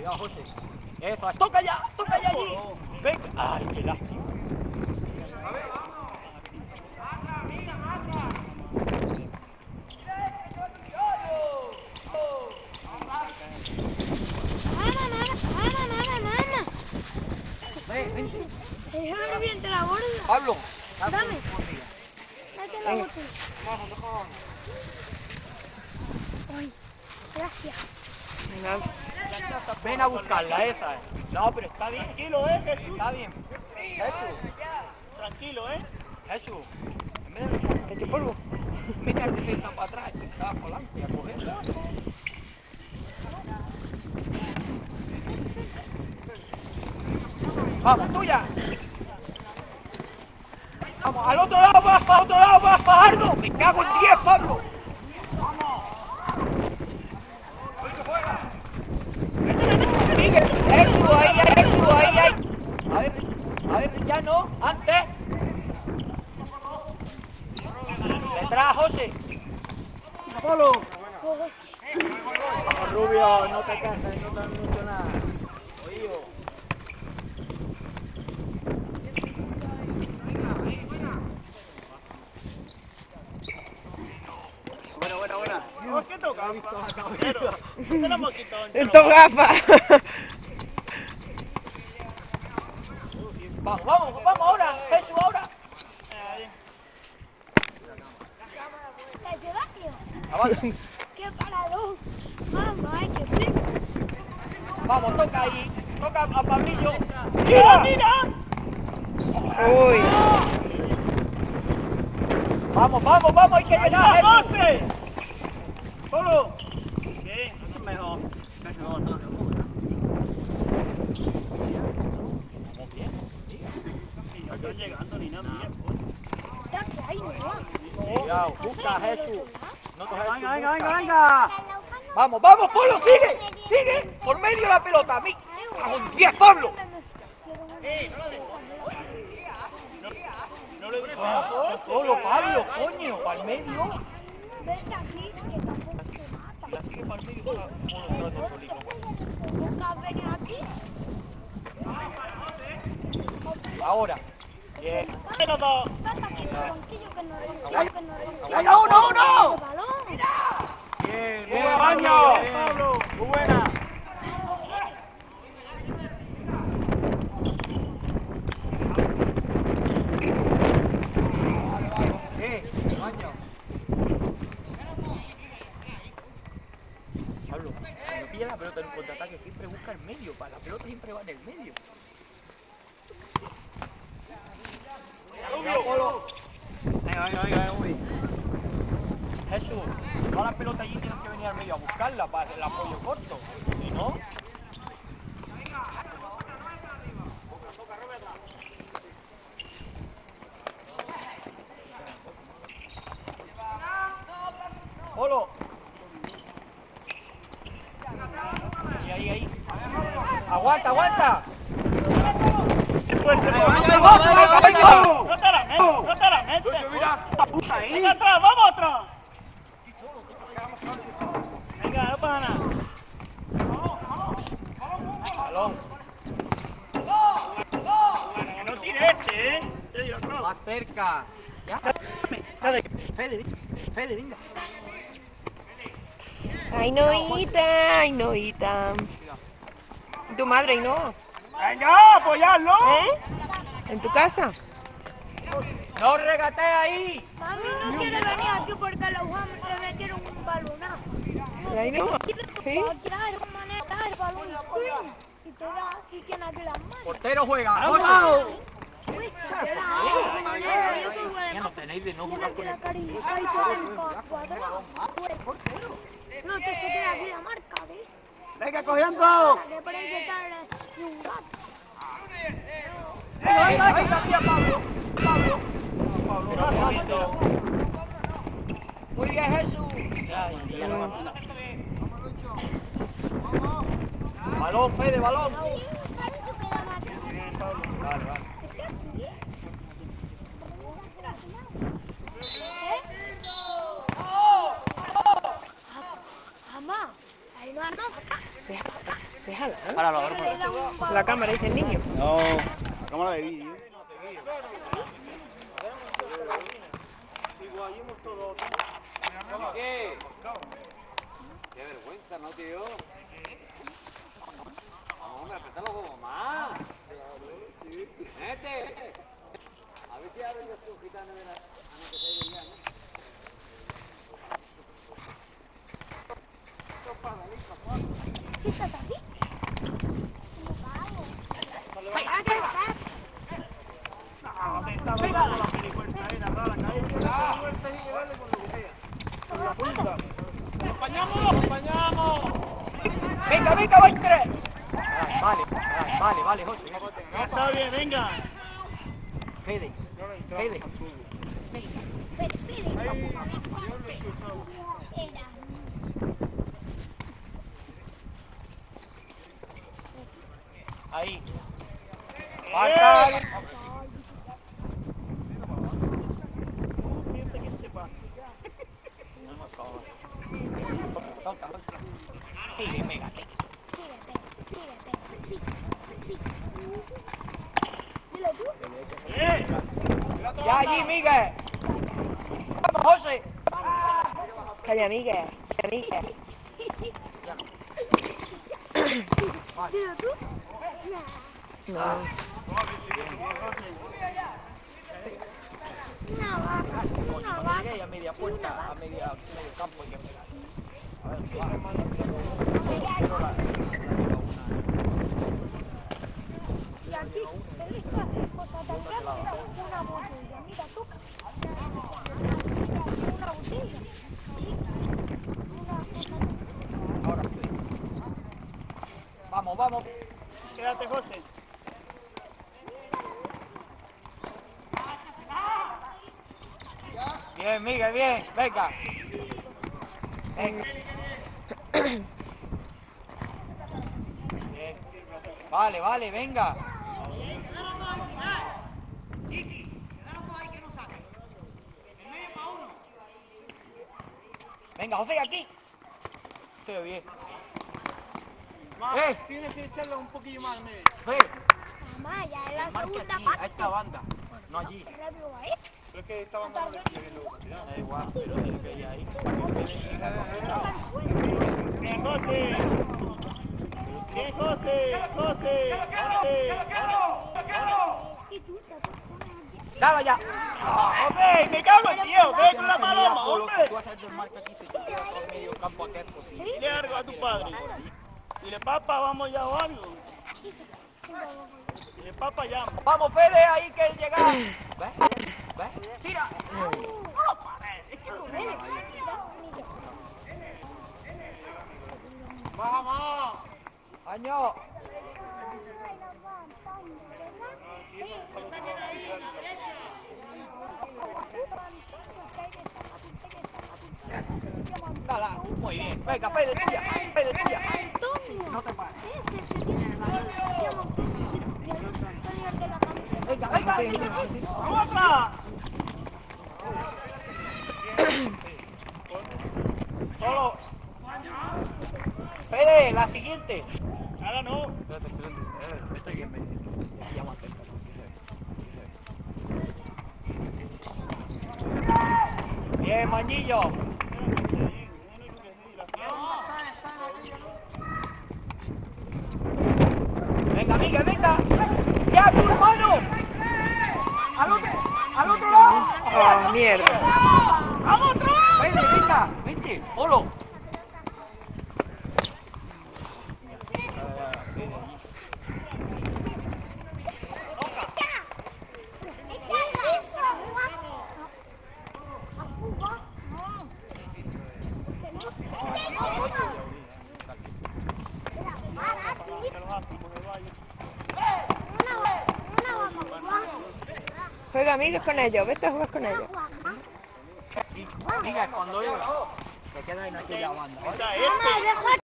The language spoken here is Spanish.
Cuidado, José. Eso es. ¡Toca ya allí! Venga. ¡Ay, qué lástima! Vente. Déjame reviente la borda. Pablo. Dame. Date la botella. Ay, gracias. Venga. Ven a buscarla, esa es. No, pero está bien. Tranquilo, Jesús. Está bien. Jesús. Tranquilo, Jesús. En vez de ¿Te echo polvo? mete al defensa para atrás y estaba por delante a cogerla. ¡Vamos, tuya! ¡Vamos, al otro lado vas, Fajardo! ¡Me cago en 10, Pablo! ¡Miguel! ¡Eso, ahí! A ver, ya no, antes. Detrás, José. Pablo. Vamos, Rubio, no te cansas, no te han hecho nada. Oído. Buena. ¿Qué toca? ¿Qué la moquita? ¡En tu gafa! Vamos ahora, Jesús, ahora. ¿La llevaste? Avanza. ¡Qué paradón! Mamá, qué flex. Vamos, toca ahí. Toca a Pablillo. ¡Tira! Uy. Vamos, hay que llegar, Jesús. ¡12! Pablo. Sí, mejor. No están llegando ni nada. Ya que hay, ¿no? Cuidado, busca a Jesús. No coges Jesús, busca. Venga. Vamos, Pablo, sigue. Por medio la pelota. ¡Con 10, Pablo! No le digas Solo, Pablo, coño, para el medio. Vete aquí, que tampoco te mata. La sigue para el medio para los tratos solitos. Nunca has venido aquí. Ahora. Bien. Venga, dos. Vete aquí, banquillo, que no ¡Venga, uno! balón. Bien, Muy buen baño. Pablo. Muy buena. Baño. Pablo, cuando pilla la pelota en un contraataque siempre busca el medio, para la pelota siempre va en el medio. Venga, uy. Jesús, toda la pelota allí tienes que venir al medio a buscarla para el apoyo corto. ¿Y no? Polo. Ahí. Aguanta. Fuerte, Venga. No te la metes. Venga atrás, vamos atrás. Venga, no pasa nada. Balón. Que no tire este, Te digo, no. Más cerca. ¿Ya? Fede, venga. Ay, Noita. ¿Tu madre y no? Venga, apoyarlo. ¿En tu casa? ¡No regatees ahí! Mami no quiere venir aquí porque a los hombres le metieron un balonazo. Ay, no. ¿Sí? Va a tirar de manera el balón. Si te da, si tiene aquí las manos. Portero juega. Vamos. Si te da de manera, yo soy Ya no tenéis de no tiene jugar aquí con la el carita y tiene el cuadrado. No te se queda aquí la marca, ¿ves? Venga, cogiendo. Que parece que tal ni un gato. Ahí está, tía Pablo. Muy bien, Jesús. Balón, Fede, balón. Vale. Mamá, Ahí no, no. Déjala, ¿eh? Páralo, ahora. La cámara dice el niño. No, la cámara de vídeo. ¿Qué? Qué vergüenza, ¿no, tío? Vamos, hombre, apretalo como más. Mete. A ver si ha venido un gitano de la... A no que se haya ido ya, ¿Qué estás aquí? Venga, venga, vais tres. Vale, José. Está bien, venga. Fede. Ahí. Falta. Sigue, venga, sigue. Ya allí, Miguel. Vamos, José. Calla, Miguel. Calla, Miguel. No. Una vaca. Llegué a media puerta, a medio campo hay que pegar. A ver, va. Y aquí, tenéis que hacer cosas tan grandes como una botella. Mira, toca. Una botella. Ahora sí. Vamos. Quédate, José. Bien, Miguel, bien. Venga. Bien. Vale, venga. Venga, José, aquí. Qué bien. Tienes que echarlo un poquillo más, mire. Ve, Mamá, ya es la marca segunda aquí, parte. a esta banda. No allí. Rápido, ahí. Pero es que esta banda no le quiere luego. Da igual, pero tiene que ir ahí. Bien, José. Bien, José. Y tú te pones aquí. Dale ya. Hombre, me cago en tío. Ve con la paloma, hombre. Tú haces el marca aquí, se te queda por medio campo aquel posible. Dile algo a tu padre. Dile, papá, vamos ya o algo. Dile, papá, llama. Vamos, Fede, ahí que llega. ¿Ves? Tira. Vamos. Año. Dale, muy bien. Venga, Fede, tuya. No te pares. Venga. ¡Otra! Solo. Fede, la siguiente. Ahora no. Espérate. Estoy bien, ya más cerca. Bien, Mañillo. Venga, Miguel, venga. Ya, tu hermano. Al otro lado. Oh, mierda. ¡Vamos, otro! Venga, vente, Polo. Juega amigos con ellos. Vete a jugar con ellos. Diga, cuando yo te quedas en aquella banda, ¿vale? Está este.